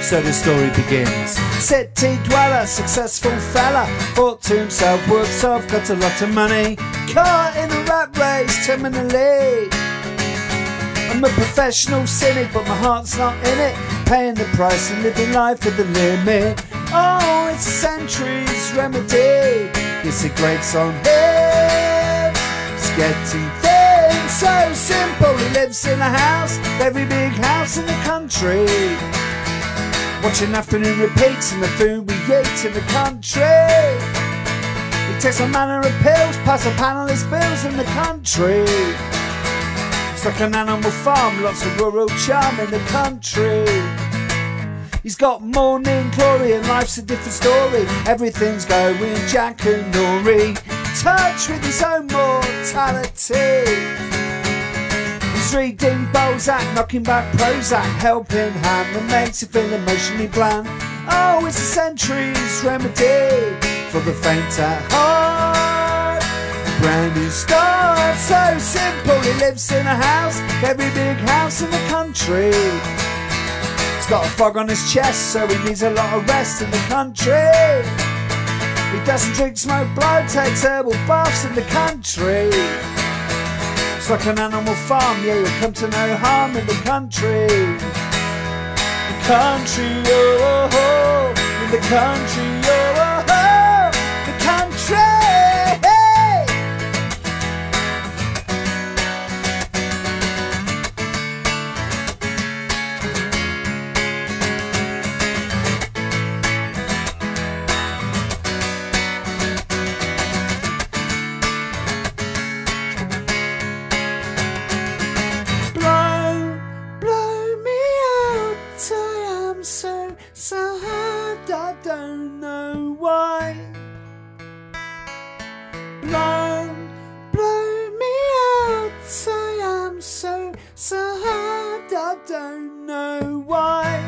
So the story begins. City dweller, successful fella, thought to himself, works off, got a lot of money, caught in a rat race terminally. I'm a professional cynic, but my heart's not in it, paying the price and living life at the limit. Oh, it's a century's remedy. It's a great song hit. It's getting thin, so simple. He lives in a house, every big house in the country, watching afternoon repeats and the food we eat in the country. He takes a manner of pills, past the panelist bills in the country. It's like an animal farm, lots of rural charm in the country. He's got morning glory and life's a different story. Everything's going Jack and Nori, touch with his own mortality. He's reading Bozak, knocking back Prozac, helping hand that makes you feel emotionally bland. Oh, it's a century's remedy for the faint at heart. Brand new start, so simple. He lives in a house, every big house in the country. He's got a fog on his chest, so he needs a lot of rest in the country. He doesn't drink, smoke, blow, takes herbal baths in the country. It's like an animal farm, yeah, you'll come to no harm in the country. The country, oh, oh, oh. In the country, oh, oh, oh. The country. So hard, I don't know why. Blow me out, I am so hard, I don't know why.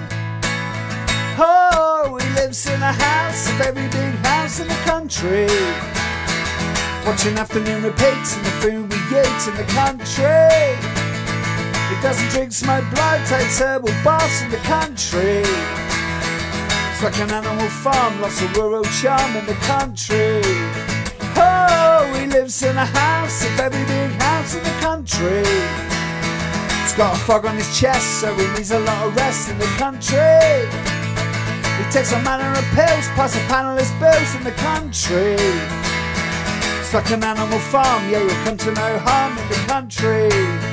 Oh, he lives in a house, a very big house in the country, watching afternoon repeats and the food we eat in the country. He doesn't drink, smoke, blow, takes herbal baths in the country. It's like an animal farm, lots of rural charm in the country. Oh, he lives in a house, a very big house in the country. He's got a fog on his chest, so he needs a lot of rest in the country. He takes a manner of pills, past the panelist bills in the country. It's like an animal farm, yeah, you'll come to no harm in the country.